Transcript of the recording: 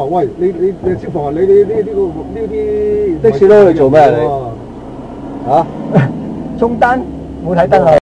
話：喂，你消防啊，你呢啲的士佬去做咩你？嚇，中單冇睇燈啊！